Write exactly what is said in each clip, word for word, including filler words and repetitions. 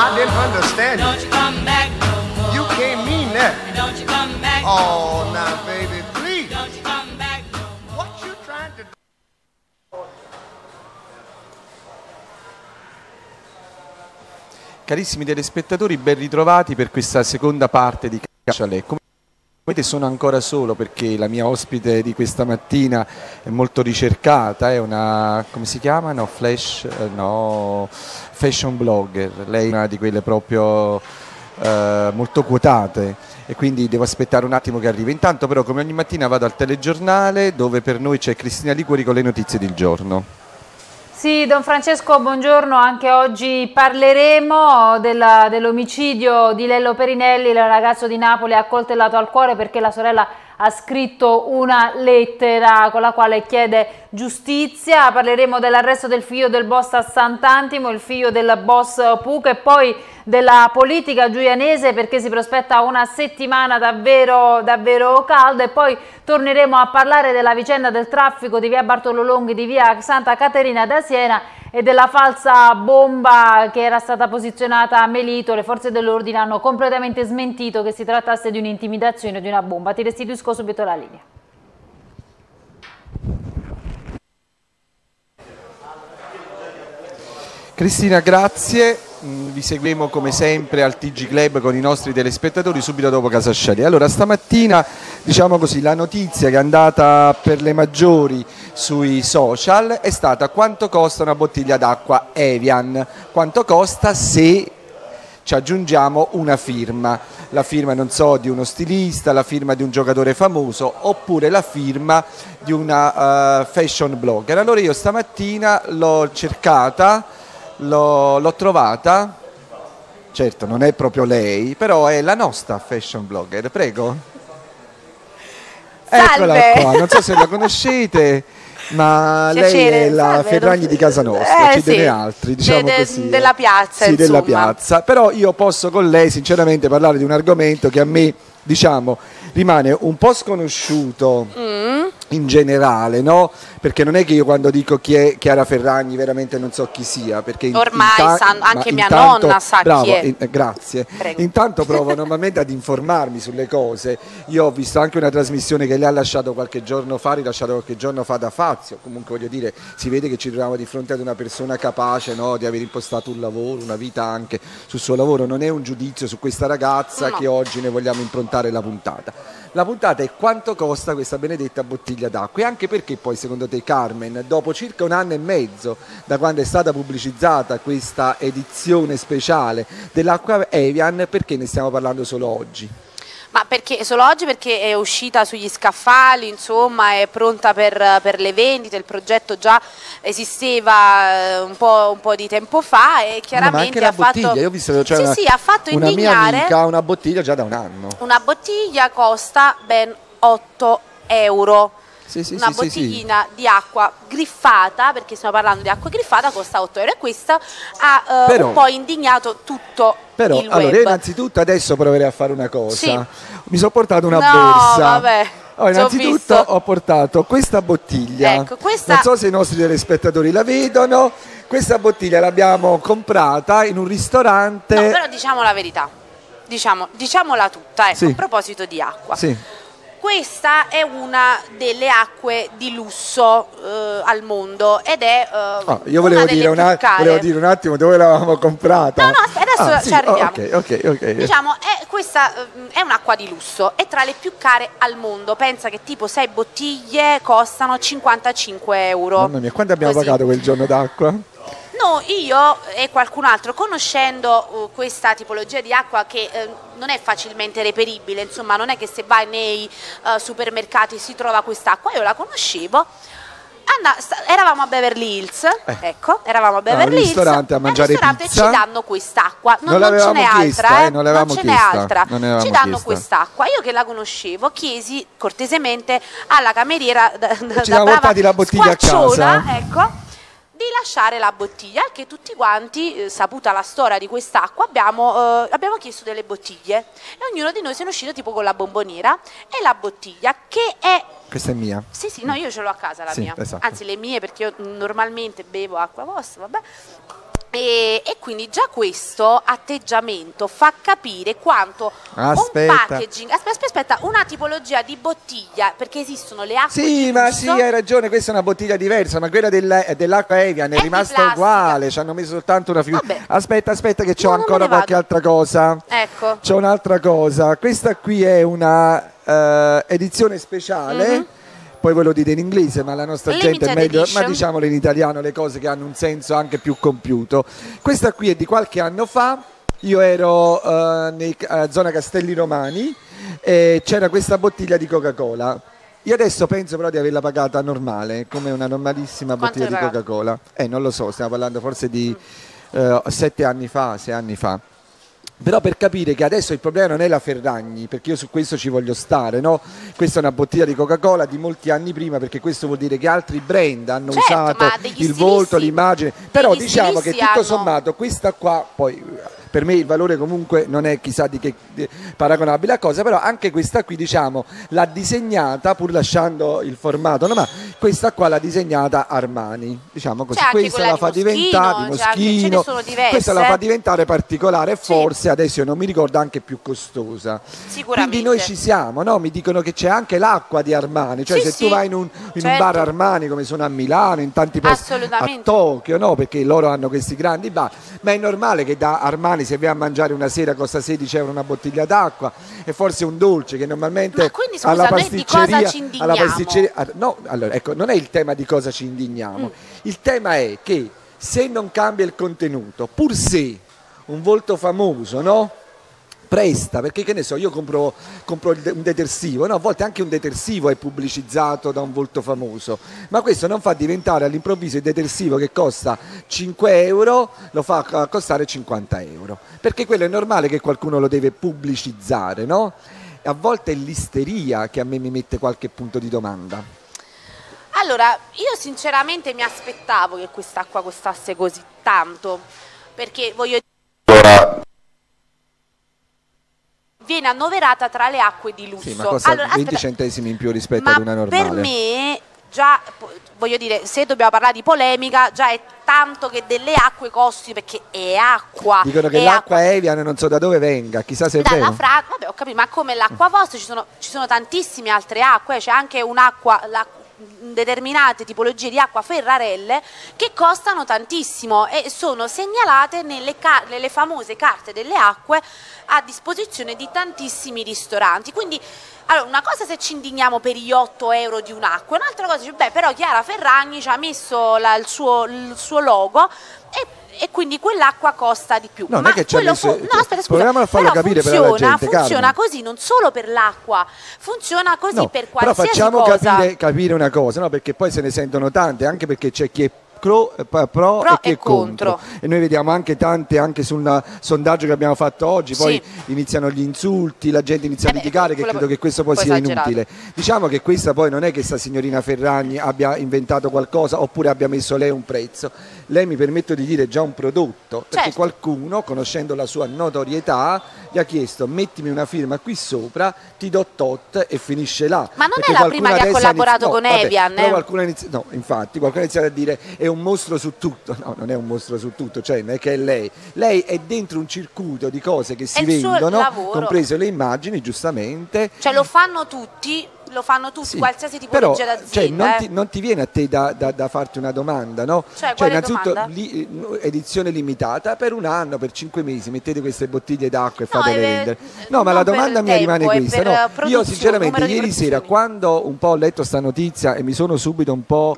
I didn't understand Don't you come back no more. you. You can't mean that. Don't you come back Oh, now, baby, please. Don't you come back no more. What you trying to do? Carissimi telespettatori, ben ritrovati per questa seconda parte di Caccialè. Come vedete sono ancora solo perché la mia ospite di questa mattina è molto ricercata, è una, come si chiama? No, flash, no, fashion blogger. Lei è una di quelle proprio eh, molto quotate e quindi devo aspettare un attimo che arrivi. Intanto però come ogni mattina vado al telegiornale dove per noi c'è Cristina Liquori con le notizie del giorno. Sì, Don Francesco, buongiorno. Anche oggi parleremo dell'omicidio di Lello Perinelli, il ragazzo di Napoli accoltellato al cuore perché la sorella ha scritto una lettera con la quale chiede giustizia. Parleremo dell'arresto del figlio del boss a Sant'Antimo, il figlio del boss Puca, e poi della politica giulianese perché si prospetta una settimana davvero, davvero calda, e poi torneremo a parlare della vicenda del traffico di via Bartolo Longhi, di via Santa Caterina da Siena e della falsa bomba che era stata posizionata a Melito. Le forze dell'ordine hanno completamente smentito che si trattasse di un'intimidazione o di una bomba. Ti restituisco subito la linea. Cristina, grazie. Vi seguiremo come sempre al T G Club con i nostri telespettatori subito dopo Casasciali. Allora, stamattina, diciamo così, la notizia che è andata per le maggiori sui social è stata quanto costa una bottiglia d'acqua Evian, quanto costa se ci aggiungiamo una firma, la firma non so di uno stilista, la firma di un giocatore famoso oppure la firma di una uh, fashion blogger. Allora io stamattina l'ho cercata, l'ho trovata, certo non è proprio lei, però è la nostra fashion blogger, prego. Salve. Eccola qua, non so se la conoscete, ma Piacere. lei è la Salve, Ferragni don... di casa nostra, eh, ci sì. deve altri, diciamo de, de, così. Della piazza, sì, insomma. della piazza, però io posso con lei sinceramente parlare di un argomento che a me, diciamo, rimane un po' sconosciuto mm. in generale, no? Perché non è che io quando dico chi è Chiara Ferragni veramente non so chi sia, perché ormai inta- sanno, anche mia intanto, nonna sa bravo, chi è. In, grazie. Prego. Intanto provo normalmente ad informarmi sulle cose. Io ho visto anche una trasmissione che lei ha lasciato qualche giorno fa, rilasciato qualche giorno fa da Fazio. Comunque voglio dire, si vede che ci troviamo di fronte ad una persona capace, no, di aver impostato un lavoro, una vita anche sul suo lavoro. Non è un giudizio su questa ragazza, no, che oggi ne vogliamo improntare la puntata. La puntata è quanto costa questa benedetta bottiglia d'acqua, e anche perché poi secondo te, Carmen, dopo circa un anno e mezzo da quando è stata pubblicizzata questa edizione speciale dell'acqua Evian, perché ne stiamo parlando solo oggi? Ma perché solo oggi? Perché è uscita sugli scaffali, insomma, è pronta per, per le vendite, il progetto già esisteva un po', un po' di tempo fa e chiaramente ma anche la ha bottiglia, fatto... io ho visto che c'è sì, una, sì, ha fatto una indignare... mia amica ha una bottiglia già da un anno. Una bottiglia costa ben otto euro. Sì, sì, una sì, bottiglina sì, sì. di acqua griffata, perché stiamo parlando di acqua griffata, costa otto euro, e questa ha uh, però, un po' indignato tutto però, il allora, web. io innanzitutto adesso proverei a fare una cosa. Sì. Mi sono portato una no, borsa. Vabbè. Oh, innanzitutto ho portato questa bottiglia, ecco, questa... non so se i nostri telespettatori la vedono, questa bottiglia l'abbiamo comprata in un ristorante. No, però diciamo la verità, diciamo, diciamola tutta, ecco, sì. A proposito di acqua. Sì. Questa è una delle acque di lusso eh, al mondo ed è eh, oh, io volevo una dire, una, volevo dire un attimo dove l'avevamo comprata. No, no, adesso ah, ci sì, arriviamo. Oh, ok, ok, ok. Diciamo, è, questa eh, è un'acqua di lusso, è tra le più care al mondo. Pensa che tipo sei bottiglie costano cinquantacinque euro. Mamma mia, quanto abbiamo Così. pagato quel giorno d'acqua? No, io e qualcun altro, conoscendo uh, questa tipologia di acqua che uh, non è facilmente reperibile, insomma non è che se vai nei uh, supermercati si trova quest'acqua, io la conoscevo, Anna, eravamo a Beverly Hills, eh. ecco, eravamo a Beverly ah, Hills, ristorante a mangiare al ristorante pizza. ci danno quest'acqua, non, non, non ce n'è altra, eh, non, non ce n'è altra, ci danno chiesta. quest'acqua. Io che la conoscevo chiesi cortesemente alla cameriera da, da, ci da brava la bottiglia a casa. Ecco, di lasciare la bottiglia, che tutti quanti, eh, saputa la storia di quest'acqua, abbiamo, eh, abbiamo chiesto delle bottiglie e ognuno di noi se ne è uscito tipo con la bomboniera e la bottiglia, che è... Questa è mia? Sì, sì, no, io ce l'ho a casa la sì, mia, esatto. anzi le mie, perché io normalmente bevo acqua vostra, vabbè. E, e quindi già questo atteggiamento fa capire quanto Aspetta. un packaging, aspetta, aspetta, aspetta, una tipologia di bottiglia, perché esistono le acque Sì, di ma lusso, sì, hai ragione, questa è una bottiglia diversa, ma quella della- dell'acqua Evian è, È di rimasta plastica. uguale, ci hanno messo soltanto una figura. Vabbè. Aspetta, aspetta che c'ho No, non me ancora ne qualche vado. altra cosa. Ecco. C'è un'altra cosa, questa qui è una eh, edizione speciale. Mhm. Poi voi lo dite in inglese, ma la nostra gente è Limited meglio, edition. ma diciamolo in italiano le cose che hanno un senso anche più compiuto. Questa qui è di qualche anno fa, io ero eh, nei, a zona Castelli Romani e c'era questa bottiglia di Coca-Cola. Io adesso penso però di averla pagata normale, come una normalissima Quanto bottiglia di l'hai pagata? Coca-Cola. Eh, non lo so, stiamo parlando forse di eh, sette anni fa, sei anni fa. Però per capire che adesso il problema non è la Ferragni, perché io su questo ci voglio stare, no? Questa è una bottiglia di Coca-Cola di molti anni prima, perché questo vuol dire che altri brand hanno Certo, usato ma degli il volto, stilisti- l'immagine. Però degli diciamo che stilisti tutto hanno- sommato questa qua, poi per me il valore comunque non è chissà di che di- paragonabile a cosa, però anche questa qui diciamo l'ha disegnata, pur lasciando il formato, no, ma questa qua l'ha disegnata Armani, diciamo così. C'è anche Questa quella la di fa Moschino, diventare di c'è anche- ce ne Moschino, sono diverse, questa la fa eh. diventare particolare e Sì. forse adesso io non mi ricordo anche più costosa. Sicuramente. Quindi noi ci siamo, no? Mi dicono che c'è anche l'acqua di Armani, cioè Sì, se sì, tu vai in un, in un certo. bar Armani come sono a Milano, in tanti posti, a Assolutamente. Tokyo, no? Perché loro hanno questi grandi bar, ma è normale che da Armani se vai a mangiare una sera costa sedici euro una bottiglia d'acqua e forse un dolce che normalmente Ma quindi, scusa, alla noi di cosa pasticceria, ci indigniamo? alla pasticceria ah, no, allora ecco, non è il tema di cosa ci indigniamo, Mm. il tema è che se non cambia il contenuto, pur se un volto famoso, no? Presta, perché che ne so, io compro, compro il de- un detersivo, no? A volte anche un detersivo è pubblicizzato da un volto famoso, ma questo non fa diventare all'improvviso il detersivo che costa cinque euro, lo fa co- costare cinquanta euro, perché quello è normale che qualcuno lo deve pubblicizzare, no? E a volte è l'isteria che a me mi mette qualche punto di domanda. Allora, io sinceramente mi aspettavo che quest'acqua costasse così tanto, perché voglio dire, viene annoverata tra le acque di lusso. Sì, ma costa Allora, venti aspetta, centesimi in più rispetto ma ad una normale. per me, già, po- voglio dire, se dobbiamo parlare di polemica, già è tanto che delle acque costi, perché è acqua. Dicono che è l'acqua acqua. Evian non so da dove venga, chissà se è Dalla vero. Francia, vabbè, ho capito, ma come l'acqua vostra ci sono, ci sono tantissime altre acque, c'è anche un'acqua, la- determinate tipologie di acqua Ferrarelle che costano tantissimo e sono segnalate nelle, ca- nelle famose carte delle acque a disposizione di tantissimi ristoranti. Quindi, allora, una cosa se ci indigniamo per gli otto euro di un'acqua, un'altra cosa dice, beh, però Chiara Ferragni ci ha messo la- il, suo, il suo logo e e quindi quell'acqua costa di più. No, non ma è che ci ha quello messo- fu- no, aspetta, scusa, proviamo a farlo però capire però alla funziona, gente, funziona Carmen. così non solo per l'acqua, funziona così No, per però qualsiasi facciamo cosa. capire, capire una cosa, no? Perché poi se ne sentono tante, anche perché c'è chi è pro, eh, pro, Pro e chi e è contro. contro. E noi vediamo anche tante, anche sul sondaggio che abbiamo fatto oggi, poi Sì. iniziano gli insulti, la gente inizia Eh a beh, litigare, che quello credo poi- che questo poi poi sia esagerato. inutile. Diciamo che questa poi non è che sta signorina Ferragni abbia inventato qualcosa oppure abbia messo lei un prezzo. Lei, mi permetto di dire, già un prodotto, perché Certo. qualcuno, conoscendo la sua notorietà, gli ha chiesto mettimi una firma qui sopra, ti do tot e finisce là. Ma non Perché è la qualcuno prima che ha adesso collaborato inizi- con no, vabbè, Evian, però eh. qualcuno ha inizi- no, infatti, qualcuno ha iniziato a dire è un mostro su tutto. No, non è un mostro su tutto, cioè non è che è lei. Lei è dentro un circuito di cose che si È il suo vendono, lavoro. comprese le immagini, giustamente. Cioè lo fanno tutti, lo fanno tutti, Sì, qualsiasi però, tipologia d'azienda. cioè, non, eh. ti, non ti viene a te da, da- da farti una domanda, no? Cioè, quale innanzitutto domanda? li- eh, edizione limitata per un anno, per cinque mesi, mettete queste bottiglie d'acqua e No, fatele è- vendere. No, ma non la per domanda il mia rimane tempo, è questa, per no? produzione, Io sinceramente numero di ieri sera, produzioni. quando un po' ho letto sta notizia e mi sono subito un po'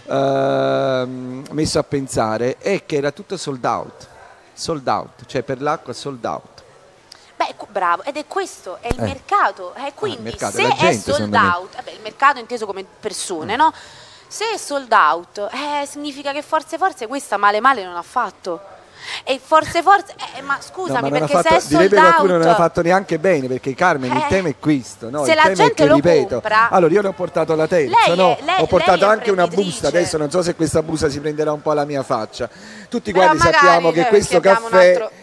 ehm, messo a pensare, è che era tutto sold out, sold out, cioè per l'acqua sold out. Beh, cu- bravo, ed è questo, è il Eh. mercato. Eh, quindi il mercato, se la è gente, sold secondo me. out, vabbè, il mercato inteso come persone, no? Se è sold out, eh, significa che forse forse questa male male non ha fatto. E forse forse, eh, ma No, scusami, ma non ha perché fatto, se è sold direbbe qualcuno out, non ha fatto neanche bene, perché Carmen il Eh, tema è questo, no? se Il la tema gente è che, lo ripeto, compra- allora io ne ho portato la terza, Lei è- no? lei- ho portato lei è anche una imprenditrice. busta, adesso non so se questa busta si prenderà un po' alla mia faccia. Tutti Però quanti magari, sappiamo che cioè, questo perché abbiamo un caffè altro-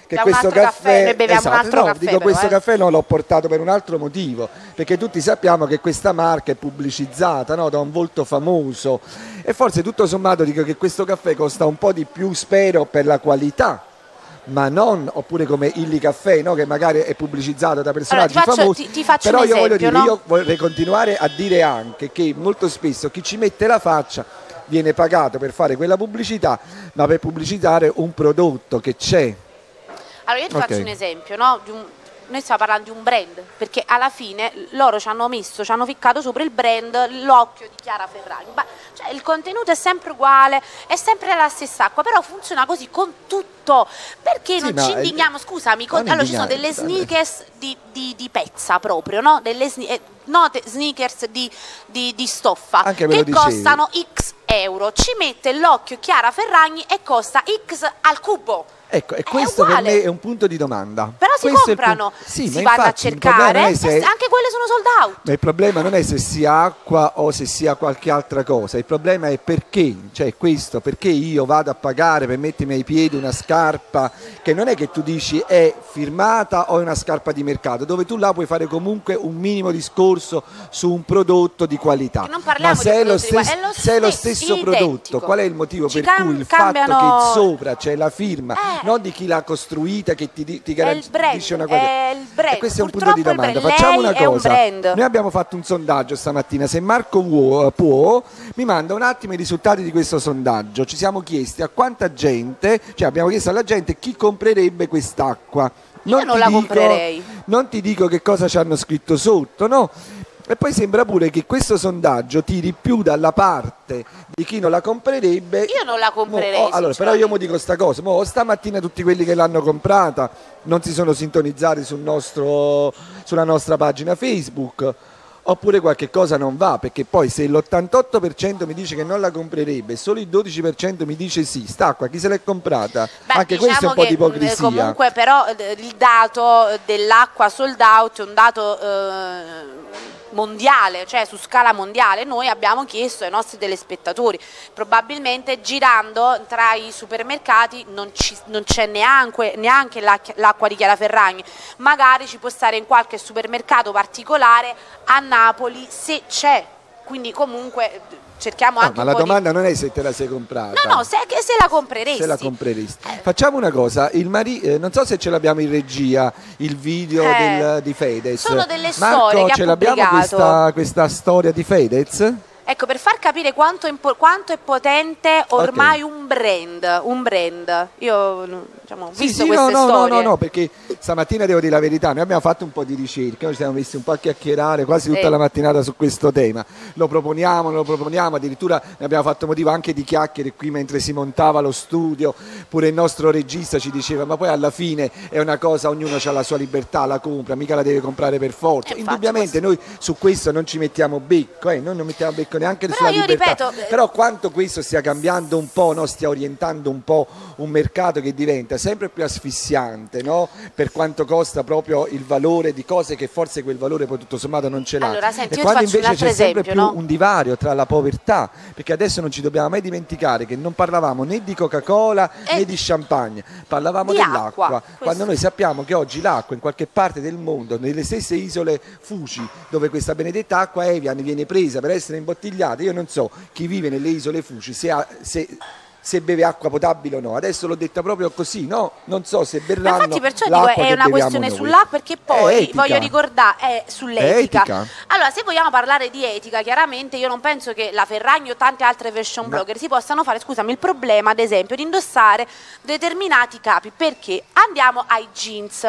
che Da questo un altro caffè, caffè, noi beviamo esatto, un altro no, caffè dico però, questo eh. caffè non l'ho portato per un altro motivo, perché tutti sappiamo che questa marca è pubblicizzata, no, da un volto famoso e forse tutto sommato dico che questo caffè costa un po' di più, spero, per la qualità, ma non, oppure come Illy Caffè, no, che magari è pubblicizzato da personaggi Allora, ti faccio- famosi, ti- ti faccio però un io voglio esempio, dire, no? io vorrei continuare a dire anche che molto spesso chi ci mette la faccia viene pagato per fare quella pubblicità, ma per pubblicizzare un prodotto che c'è. Allora io ti Ok. faccio un esempio, no? Di un- noi stiamo parlando di un brand, perché alla fine loro ci hanno messo, ci hanno ficcato sopra il brand l'occhio di Chiara Ferragni. Ma, cioè, il contenuto è sempre uguale, è sempre la stessa acqua, però funziona così con tutto. Perché Sì, non ma ci è- indigniamo? Scusami, con- non allora ci sono indignare, delle dai. sneakers di, di, di pezza proprio, no? Delle sne- eh, no, te- sneakers di, di, di stoffa Anche me che lo dicevi. costano X euro. Ci mette l'occhio Chiara Ferragni e costa X al cubo. Ecco, e È questo per uguale. me è un punto di domanda. Però si Questo è il comprano, punto- sì, si ma vanno a infatti il problema cercare, non è se- e anche quelle sono sold out. Ma il problema non è se sia acqua o se sia qualche altra cosa, il problema è perché, cioè questo, perché io vado a pagare per mettermi ai piedi una scarpa che non è che tu dici è firmata o è una scarpa di mercato, dove tu là puoi fare comunque un minimo discorso su un prodotto di qualità. Che non parliamo Ma di se è lo prodotti di stesso, qualità, è lo se è lo stesso, stesso prodotto, identico. qual è il motivo Ci per cam- cui il fatto cambiano- che sopra c'è la firma, Eh. non di chi l'ha costruita, che ti, di- ti È il garantisce brand, una cosa. è il brand. E questo è un punto di Purtroppo il domanda. brand- Facciamo lei una è un cosa. brand. Noi abbiamo fatto un sondaggio stamattina. Se Marco vuo- può, mi manda un attimo i risultati di questo sondaggio. Ci siamo chiesti a quanta gente, cioè abbiamo chiesto alla gente chi comprerebbe quest'acqua. Io non ti la dico- comprerei. Non ti dico che cosa ci hanno scritto sotto, no? E poi sembra pure che questo sondaggio tiri più dalla parte di chi non la comprerebbe. Io non la comprerei, Mo- oh, allora, però io mo dico sta cosa, mo stamattina tutti quelli che l'hanno comprata non si sono sintonizzati sul nostro, sulla nostra pagina Facebook, oppure qualche cosa non va, perché poi se l'ottantotto per cento mi dice che non la comprerebbe e solo il dodici per cento mi dice sì, sta qua, chi se l'è comprata? Beh, Anche diciamo questo è un po' che, di ipocrisia. eh, comunque però eh, il dato dell'acqua sold out è un dato eh, mondiale, cioè su scala mondiale. Noi abbiamo chiesto ai nostri telespettatori, probabilmente girando tra i supermercati non, ci- non c'è neanche, neanche l'ac- l'acqua di Chiara Ferragni, magari ci può stare in qualche supermercato particolare a Napoli se c'è, quindi comunque cerchiamo No, anche ma un la po' di- domanda non è se te la sei comprata. No, no, se, che se la compreresti. Se la compreresti. Facciamo una cosa, il mari- eh, non so se ce l'abbiamo in regia il video Eh, del- di Fedez. sono delle Marco, storie che ha ce l'abbiamo pubblicato. questa, questa storia di Fedez? Ecco, per far capire quanto, impo- quanto è potente ormai un brand, un brand. Io diciamo, ho Sì, visto sì, queste no, no, storie. no, no, no, perché stamattina devo dire la verità, noi abbiamo fatto un po' di ricerca, noi ci siamo messi un po' a chiacchierare quasi tutta Sì. la mattinata su questo tema. Lo proponiamo, lo proponiamo, addirittura ne abbiamo fatto motivo anche di chiacchiere qui mentre si montava lo studio, pure il nostro regista ci diceva ma poi alla fine è una cosa, ognuno ha la sua libertà, la compra, mica la deve comprare per forza. Eh, infatti, Indubbiamente noi su questo non ci mettiamo becco, eh, noi non mettiamo becco neanche Però sulla io libertà. ripeto, eh, Però quanto questo stia cambiando un po', no? Stia orientando un po' un mercato che diventa sempre più asfissiante, no? Per quanto costa proprio il valore di cose che forse quel valore poi tutto sommato non ce l'ha. Allora, senti, e io ti quando faccio un invece altro c'è sempre esempio, più no? un divario tra la povertà, perché adesso non ci dobbiamo mai dimenticare che non parlavamo né di Coca-Cola Eh, né di champagne, parlavamo di dell'acqua. acqua, Quando questo. noi sappiamo che oggi l'acqua in qualche parte del mondo, nelle stesse isole Fuji, dove questa benedetta acqua Evian viene presa per essere imbottigliata, io non so chi vive nelle isole Fuji se, ha, se, se beve acqua potabile o no. Adesso l'ho detta proprio così, no? Non so se Ma berranno infatti perciò dico l'acqua è che una beviamo questione noi. sull'acqua, perché È poi etica. voglio ricordare è sull'etica. È etica. Allora, se vogliamo parlare di etica, chiaramente io non penso che la Ferragni o tante altre fashion blogger si possano fare, scusami, il problema ad esempio di indossare determinati capi, perché andiamo ai jeans.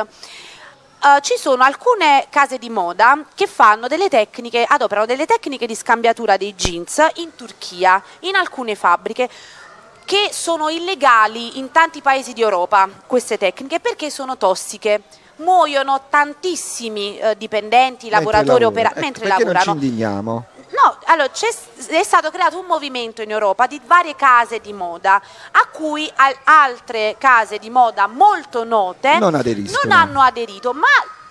Uh, ci sono alcune case di moda che fanno delle tecniche, adoperano delle tecniche di scambiatura dei jeans in Turchia, in alcune fabbriche, che sono illegali in tanti paesi di Europa, queste tecniche, perché sono tossiche. Muoiono tantissimi eh, dipendenti, lavoratori, lavora. operatori, Ecco, mentre perché lavorano. non ci indigniamo? No, allora c'è, è stato creato un movimento in Europa di varie case di moda a cui al- altre case di moda molto note Non aderiscono. non hanno aderito, ma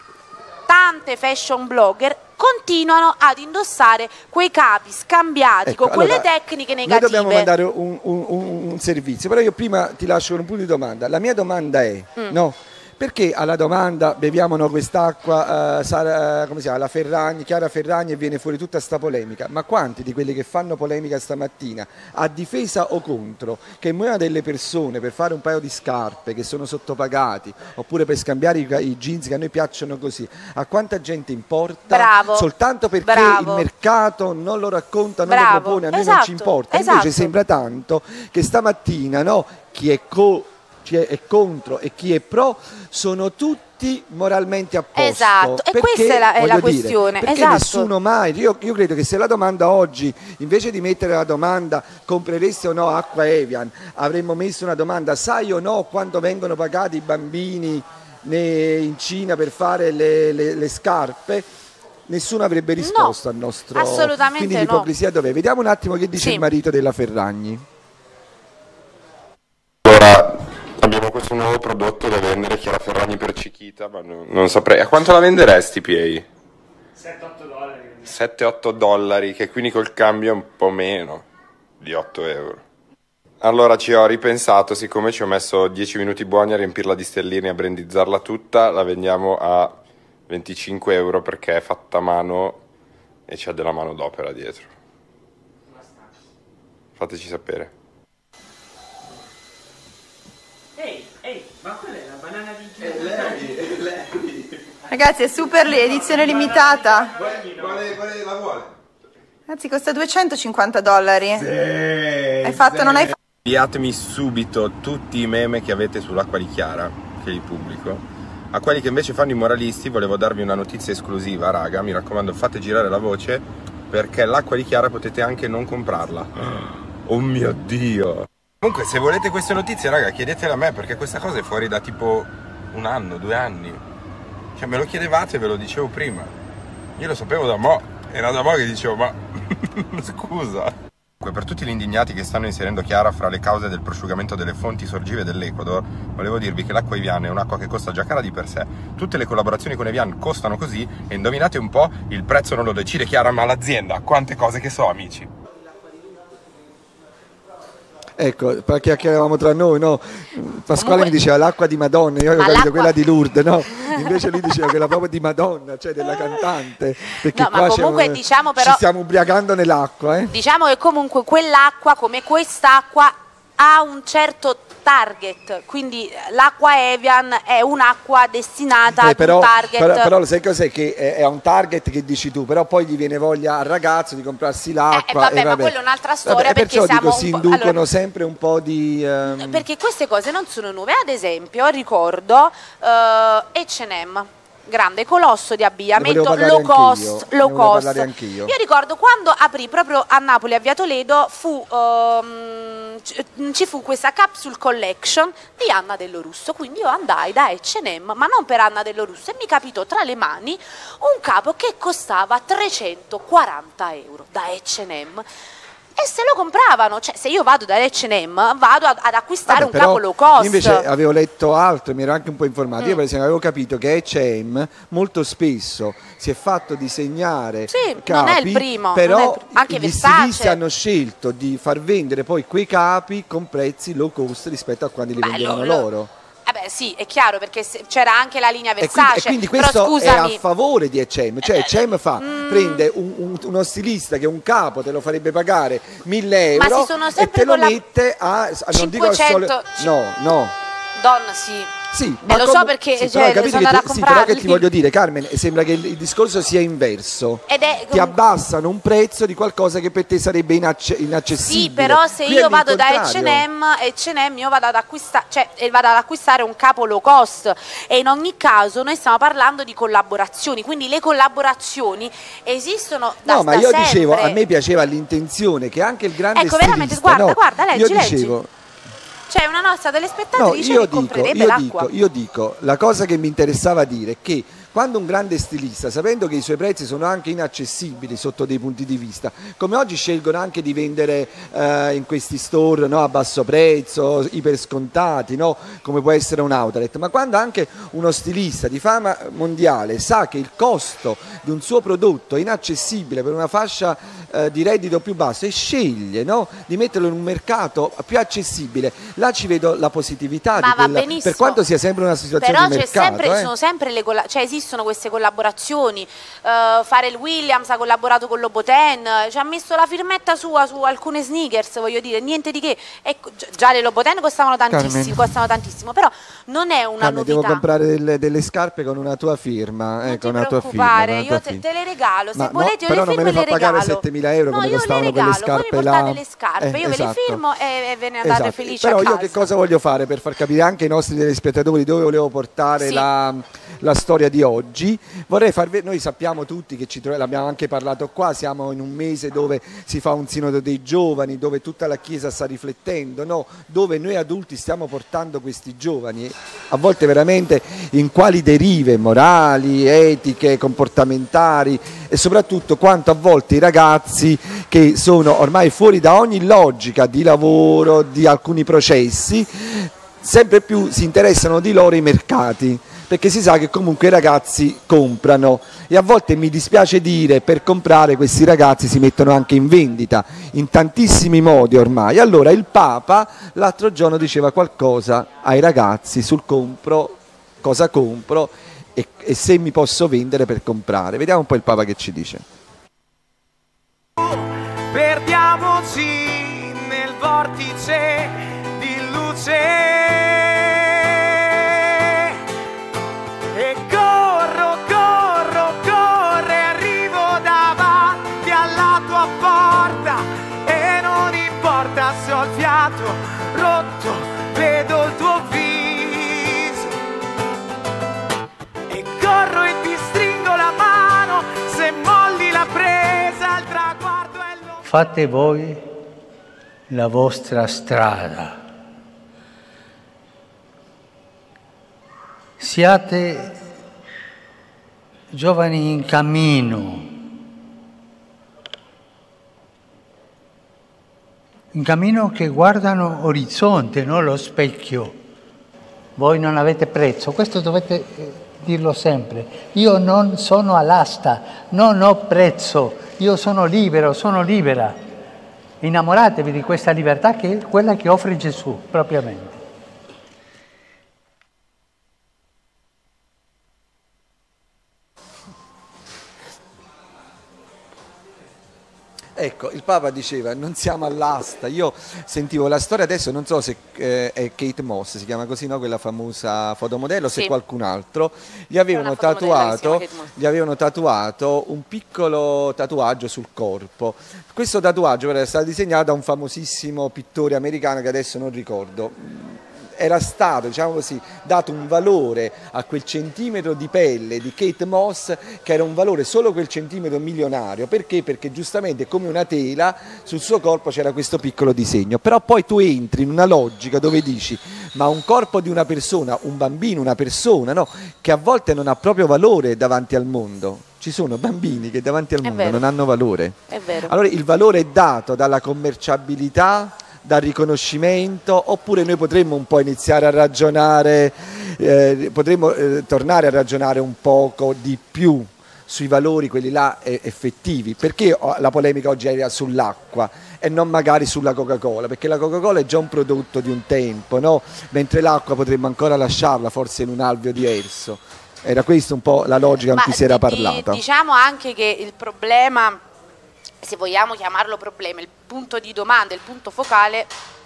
tante fashion blogger continuano ad indossare quei capi scambiati Ecco, con quelle allora, tecniche noi negative. dobbiamo mandare un, un- un- un servizio, però io prima ti lascio un punto di domanda. La mia domanda è, Mm. no, Perché alla domanda beviamo no, quest'acqua, uh, come si chiama, la Ferragni, Chiara Ferragni, e viene fuori tutta sta polemica, ma quanti di quelli che fanno polemica stamattina a difesa o contro che muoiono delle persone per fare un paio di scarpe che sono sottopagati oppure per scambiare i, i jeans che a noi piacciono così, a quanta gente importa? Bravo. Soltanto perché Bravo. il mercato non lo racconta, non Bravo. lo propone, a noi Esatto. non ci importa, Esatto. invece sembra tanto che stamattina no, chi è co chi è contro e chi è pro sono tutti moralmente a posto. Esatto, e perché, questa è la, è la voglio dire, questione. perché Esatto. nessuno mai, io, io credo che se la domanda oggi, invece di mettere la domanda compreresti o no acqua Evian, avremmo messo una domanda, sai o no quanto vengono pagati i bambini in Cina per fare le, le, le scarpe, nessuno avrebbe risposto No, al nostro... assolutamente quindi no. l'ipocrisia dov'è? Vediamo un attimo che dice Sì. il marito della Ferragni. Allora, abbiamo questo nuovo prodotto da vendere, Chiara Ferragni per Chiquita, ma non, non saprei. A quanto la venderesti, P A? sette otto dollari. sette otto dollari, che quindi col cambio è un po' meno di otto euro. Allora ci ho ripensato, siccome ci ho messo dieci minuti buoni a riempirla di stelline e a brandizzarla tutta, la vendiamo a venticinque euro perché è fatta a mano e c'è della manodopera dietro. Fateci sapere. Ehi, ehi, ma quella è la banana di chi? Ragazzi, è super edizione limitata. Quale, quale la vuole? Ragazzi, costa duecentocinquanta dollari. Hai fatto, non hai fatto. Inviatemi subito tutti i meme che avete sull'acqua di Chiara, che li pubblico. A quelli che invece fanno i moralisti volevo darvi una notizia esclusiva, raga, mi raccomando fate girare la voce, perché l'acqua di Chiara potete anche non comprarla. Oh mio Dio! Comunque se volete queste notizie, raga, chiedetele a me, perché questa cosa è fuori da tipo un anno, due anni. Cioè me lo chiedevate e ve lo dicevo prima. Io lo sapevo da mo', era da mo' che dicevo, ma scusa. Per tutti gli indignati che stanno inserendo Chiara fra le cause del prosciugamento delle fonti sorgive dell'Ecuador, volevo dirvi che l'acqua Evian è un'acqua che costa già cara di per sé. Tutte le collaborazioni con Evian costano così e indovinate un po', il prezzo non lo decide Chiara ma l'azienda. Quante cose che so, amici. Ecco, perché chiacchieravamo tra noi, no? Pasquale Comunque... mi diceva l'acqua di Madonna, io avevo Ma capito l'acqua... quella di Lourdes, no? Invece lui diceva quella proprio di Madonna, cioè della cantante. Perché no, qua ma comunque un... diciamo però... ci stiamo ubriacando nell'acqua, eh? Diciamo che comunque quell'acqua, come quest'acqua, ha un certo target, quindi l'acqua Evian è un'acqua destinata eh, ad però, un target. Però, però lo sai cos'è? Che è, è un target che dici tu, però poi gli viene voglia al ragazzo di comprarsi l'acqua. Eh, vabbè, e vabbè, ma quella è un'altra storia, vabbè, perché perciò siamo dico, un si po'... inducono allora, sempre un po' di... Um... Perché queste cose non sono nuove, ad esempio ricordo uh, acca e emme, grande colosso di abbigliamento low cost, low cost. Io ricordo quando aprì proprio a Napoli, a Via Toledo, fu, um, ci fu questa capsule collection di Anna Dello Russo, quindi io andai da acca e emme, ma non per Anna Dello Russo, e mi capitò tra le mani un capo che costava trecentoquaranta euro da acca e emme. E se lo compravano, cioè se io vado da acca e emme vado ad, ad acquistare Vabbè, un capo low cost. Invece avevo letto altro, mi ero anche un po' informato, mm. io per esempio avevo capito che acca e emme molto spesso si è fatto disegnare sì, capi, non è il primo, però non è il pr- anche gli Versace. stilisti hanno scelto di far vendere poi quei capi con prezzi low cost rispetto a quando li Beh, vendevano lo, lo, loro. Eh beh sì, è chiaro, perché c'era anche la linea E quindi, Versace, e quindi però questo scusami... è a favore di acca e emme, cioè acca e emme fa, mm. prende un, un, uno stilista che un capo te lo farebbe pagare mille euro Ma si sono e sempre te lo colla- mette a, a non dico al cinquecento sole, no, no. Don, sì. Sì, Eh, lo so perché, sì, cioè, però hai capito sono che andata tu- a sì, però che comprarli. ti voglio dire, Carmen, sembra che il, il discorso sia inverso. Ed è Ti abbassano un prezzo di qualcosa che per te sarebbe inacce- inaccessibile. Sì, però se Qui io è vado da l'incontrario. acca e emme, acca e emme io vado ad acquistare, cioè eh, vado ad acquistare un capo low cost, e in ogni caso noi stiamo parlando di collaborazioni, quindi le collaborazioni esistono da No, ma da io sempre. dicevo, a me piaceva l'intenzione che anche il grande Ecco, stilista, veramente, guarda, no, guarda, leggi, io leggi. dicevo, C'è una nostra no, telespettatrice io che dico, comprerebbe io l'acqua. dico, io dico, la cosa che mi interessava dire è che quando un grande stilista, sapendo che i suoi prezzi sono anche inaccessibili sotto dei punti di vista, come oggi scelgono anche di vendere eh, in questi store, no, a basso prezzo, iperscontati, no, come può essere un outlet, ma quando anche uno stilista di fama mondiale sa che il costo di un suo prodotto è inaccessibile per una fascia eh, di reddito più basso e sceglie, no? Di metterlo in un mercato più accessibile. Là ci vedo la positività Ma di va quella, benissimo. per quanto sia sempre una situazione Però di c'è mercato. sempre, eh. sono sempre le colla- cioè esistono queste collaborazioni. Uh, fare il Williams ha collaborato con Loboten, ci ha messo la firmetta sua su alcune sneakers, voglio dire, niente di che. Ecco, già le Loboten costavano tantissimo, Carmen. costano tantissimo, però non è una Carmen, novità. devo comprare delle, delle scarpe con una tua firma, Non eh, ti con una tua firma. preoccupare, con una tua io te, firma. te le regalo, se Ma no, volete io però le non me firmo le e fa le pagare regalo. settemila euro no, come io le costavano regalo, quelle scarpe voi mi portate là. le scarpe, Eh, io ve esatto. le firmo e, e ve ne andate Esatto. felici Però a casa. io che cosa voglio fare per far capire anche ai nostri telespettatori dove volevo portare Sì. la, la storia di oggi? Vorrei farvi, noi sappiamo tutti che ci troviamo, l'abbiamo anche parlato qua, siamo in un mese dove si fa un sinodo dei giovani, dove tutta la Chiesa sta riflettendo, no? Dove noi adulti stiamo portando questi giovani, a volte veramente in quali derive morali, etiche, comportamentali e soprattutto quanto a volte i ragazzi che sono ormai fuori da ogni logica di lavoro, di alcuni processi, sempre più si interessano di loro i mercati, perché si sa che comunque i ragazzi comprano e a volte mi dispiace dire per comprare questi ragazzi si mettono anche in vendita in tantissimi modi ormai. Allora il Papa l'altro giorno diceva qualcosa ai ragazzi sul compro, cosa compro e, e se mi posso vendere per comprare. Vediamo un po' il Papa che ci dice. Perdiamoci nel vortice di luce. E corro, corro, corre, arrivo davanti alla tua porta. E non importa se ho il fiato rotto, vedo il tuo viso. E corro e ti stringo la mano, se molli la presa, il traguardo è lo... Fate voi la vostra strada. Siate giovani in cammino, in cammino che guardano orizzonte, non lo specchio. Voi non avete prezzo, questo dovete dirlo sempre. Io non sono all'asta, non ho prezzo, io sono libero, sono libera. Innamoratevi di questa libertà che è quella che offre Gesù propriamente. Ecco, il Papa diceva non siamo all'asta, io sentivo la storia adesso, non so se eh, è Kate Moss, si chiama così, no? Quella famosa fotomodello, Sì. se qualcun altro, gli avevano, C'è una fotomodella che si chiama tatuato, Kate Moss. gli avevano tatuato un piccolo tatuaggio sul corpo. Questo tatuaggio era stato disegnato da un famosissimo pittore americano che adesso non ricordo. Era stato, diciamo così, dato un valore a quel centimetro di pelle di Kate Moss che era un valore solo quel centimetro milionario. Perché? Perché giustamente come una tela sul suo corpo c'era questo piccolo disegno. Però poi tu entri in una logica dove dici ma un corpo di una persona, un bambino, una persona, no? Che a volte non ha proprio valore davanti al mondo. Ci sono bambini che davanti al È mondo vero. non hanno valore. È vero. Allora il valore è dato dalla commerciabilità, dal riconoscimento, oppure noi potremmo un po' iniziare a ragionare, eh, potremmo eh, tornare a ragionare un poco di più sui valori, quelli là eh, effettivi. Perché oh, la polemica oggi era sull'acqua e non magari sulla Coca-Cola? Perché la Coca-Cola è già un prodotto di un tempo, no? Mentre l'acqua potremmo ancora lasciarla forse in un alveo diverso. Era questa un po' la logica in Ma cui si era di- di- parlata. Diciamo anche che il problema, se vogliamo chiamarlo problema, il punto di domanda, il punto focale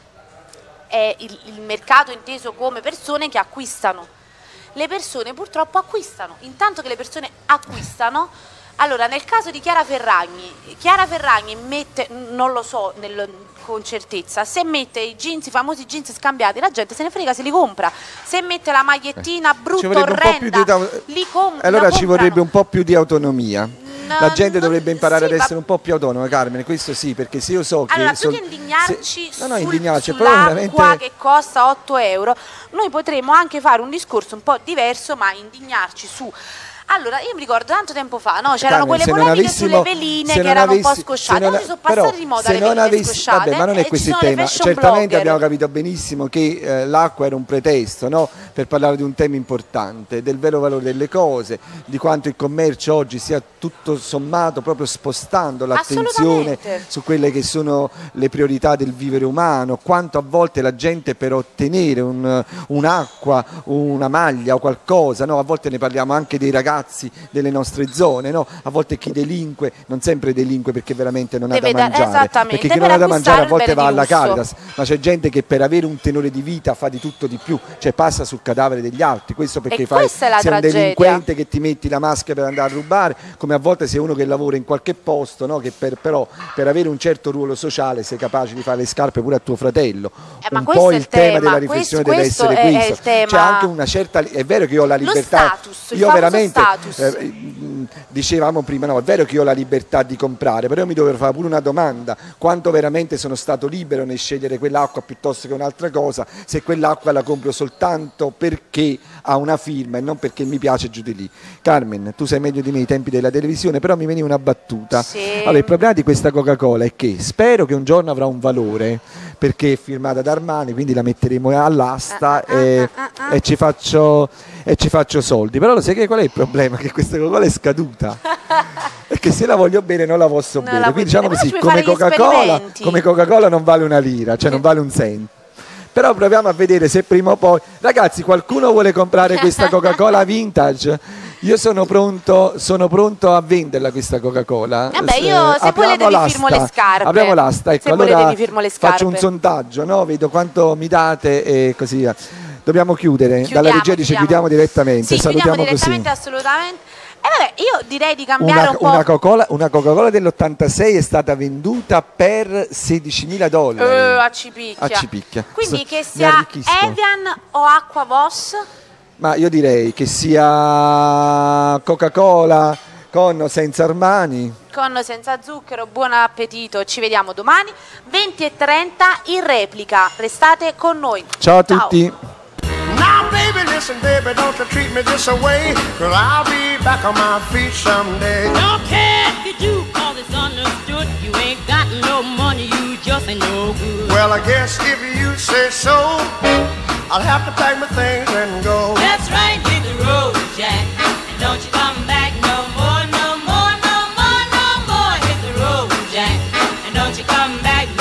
è il, il mercato inteso come persone che acquistano. Le persone purtroppo acquistano, intanto che le persone acquistano. Allora, nel caso di Chiara Ferragni, Chiara Ferragni mette, non lo so nel, con certezza, se mette i jeans, i famosi jeans scambiati, la gente se ne frega, se li compra. Se mette la magliettina Ci brutta, vorrebbe un po' più orrenda, di- li com- Allora la ci comprano. vorrebbe un po' più di autonomia. La No, gente non- dovrebbe imparare sì, ad ma- essere un po' più autonoma, Carmine, questo sì, perché se io so che... Allora, più sol- che indignarci, se- no, no, sul- indignarci, però sull'acqua veramente... che costa otto euro, noi potremmo anche fare un discorso un po' diverso, ma indignarci su Allora, io mi ricordo tanto tempo fa, no? C'erano Carmen, quelle se non polemiche avessimo- sulle veline se che non erano un po' avessi- scosciate. se non- Oggi sono passate però, di moda se le non veline avessi- scosciate. vabbè, ma non e è ci questo il sono le tema. fashion Certamente blogger. abbiamo capito benissimo che eh, l'acqua era un pretesto, no? Per parlare di un tema importante, del vero valore delle cose, di quanto il commercio oggi stia tutto sommato proprio spostando l'attenzione Assolutamente. su quelle che sono le priorità del vivere umano, quanto a volte la gente per ottenere un- un'acqua, una maglia o qualcosa, no? A volte ne parliamo anche dei ragazzi delle nostre zone, no? A volte chi delinque non sempre delinque perché veramente non Deve ha da da- mangiare, esattamente, perché chi per non ha da mangiare a acquistare volte il va bene alla di lusso. Caritas, ma c'è gente che per avere un tenore di vita fa di tutto di più, cioè passa sul cadavere degli altri, questo perché E fai, questa è la sei un tragedia. delinquente che ti metti la maschera per andare a rubare, come a volte sei uno che lavora in qualche posto, no? Che per, però per avere un certo ruolo sociale sei capace di fare le scarpe pure a tuo fratello. Eh, ma un questo po' è il il tema tema, della riflessione questo- deve questo essere è- è questo. il tema. C'è anche una certa, è vero che io ho la Lo libertà, status, il io famoso veramente status. eh, mh, dicevamo prima, no, è vero che io ho la libertà di comprare, però io mi dovevo fare pure una domanda: quanto veramente sono stato libero nel scegliere quell'acqua piuttosto che un'altra cosa, se quell'acqua la compro soltanto perché ha una firma e non perché mi piace giù di lì. Carmen, tu sai meglio di me i tempi della televisione, però mi veniva una battuta. Sì. Allora, il problema di questa Coca-Cola è che spero che un giorno avrà un valore, perché è firmata da Armani, quindi la metteremo all'asta Ah, ah, e, ah, ah, ah. e ci faccio, e ci faccio soldi. Però lo sai che qual è il problema? Che questa Coca-Cola è scaduta. E che se la voglio bene non la posso Non bere. la Quindi puoi diciamo bere, così, però ci come puoi fare gli Coca-Cola, esperimenti. come Coca-Cola non vale una lira, cioè non vale un cent. Però proviamo a vedere se prima o poi, ragazzi, qualcuno vuole comprare questa Coca-Cola vintage? Io sono pronto, sono pronto a venderla questa Coca-Cola. Vabbè, io, se apriamo volete vi firmo l'asta. le scarpe. Apriamo l'asta, ecco, Se volete allora vi firmo le faccio un scarpe. sondaggio, no? Vedo quanto mi date e così via. Dobbiamo chiudere, Chiudiamo, dalla regia dice chiudiamo direttamente, Sì, chiudiamo salutiamo direttamente, così. assolutamente. E vabbè, io direi di cambiare Una, un po'. una Coca-Cola, una Coca-Cola dell'ottantasei è stata venduta per sedicimila dollari. Eh, a cipicchia. A cipicchia. Quindi So- che mi sia arricchisco. Evian o Acqua Voss? Ma io direi che sia Coca-Cola con o senza Armani. Con o senza zucchero, buon appetito, ci vediamo domani venti e trenta in replica, restate con noi. Ciao a tutti. Now, baby, listen, baby, don't you treat me this away, cause I'll be back on my feet someday. Don't care if you do, cause it's understood. You ain't got no money, you just ain't no good. Well, I guess if you say so, I'll have to pack my things and go. That's right, hit the road, Jack. And don't you come back no more, no more, no more, no more. Hit the road, Jack. And don't you come back